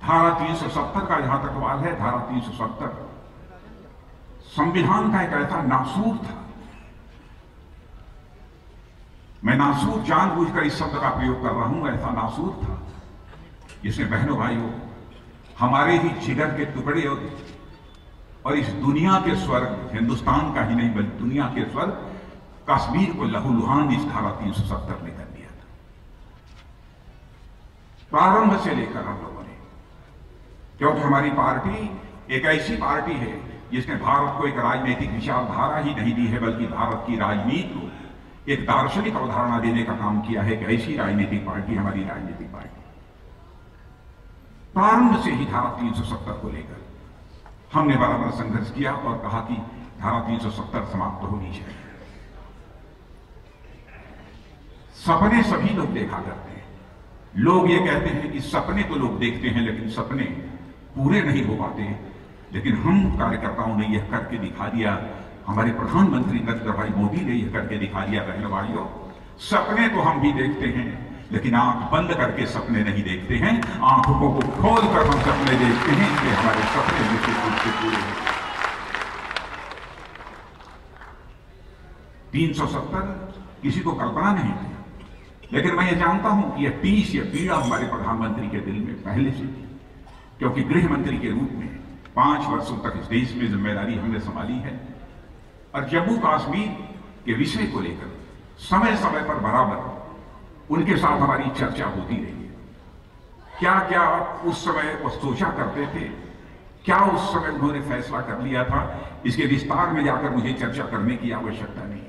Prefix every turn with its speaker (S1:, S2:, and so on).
S1: धारा 370 का जहां तक सवाल है, धारा 370 संविधान का एक ऐसा नासूर था, मैं नासूर जानबूझकर इस शब्द का प्रयोग कर रहा हूं, ऐसा नासूर था जिसने बहनों भाइयों हमारे ही जिगर के टुकड़े और इस दुनिया के स्वर्ग, हिंदुस्तान का ही नहीं बल्कि दुनिया के स्वर्ग कश्मीर को लहूलुहान इस धारा 370 ने कर दिया था। प्रारंभ से लेकर हम लोगों ने, क्योंकि हमारी पार्टी एक ऐसी पार्टी है जिसने भारत को एक राजनीतिक विचारधारा ही नहीं दी है बल्कि भारत की राजनीति को एक दार्शनिक अवधारणा देने का काम किया है कि ऐसी राजनीतिक पार्टी हमारी राजनीतिक पार्टी। प्रारंभ से ही धारा 370 को लेकर हमने बराबर संघर्ष किया और कहा कि धारा 370 समाप्त होनी चाहिए। सपने सभी लोग देखा करते हैं, लोग ये कहते हैं कि सपने तो लोग देखते हैं लेकिन सपने पूरे नहीं हो पाते, लेकिन हम कार्यकर्ताओं ने यह करके दिखा दिया, हमारे प्रधानमंत्री नरेंद्र भाई मोदी ने यह करके दिखा दिया। बहनों भाइयों, सपने तो हम भी देखते हैं लेकिन आंख बंद करके सपने नहीं देखते हैं, आंखों को खोल कर हम सपने देखते हैं कि हमारे सपने निश्चित रूप से पूरे हैं। 370 किसी को कल्पना नहीं थी, लेकिन मैं ये जानता हूं कि यह टीस या पीड़ा हमारे प्रधानमंत्री के दिल में पहले से थी, क्योंकि गृह मंत्री के रूप में 5 वर्षों तक इस देश में जिम्मेदारी हमने संभाली है और जम्मू कश्मीर के विषय को लेकर समय समय पर बराबर उनके साथ हमारी चर्चा होती रही है। क्या क्या उस समय वो सोचा करते थे, क्या उस समय उन्होंने फैसला कर लिया था, इसके विस्तार में जाकर मुझे चर्चा करने की आवश्यकता नहीं।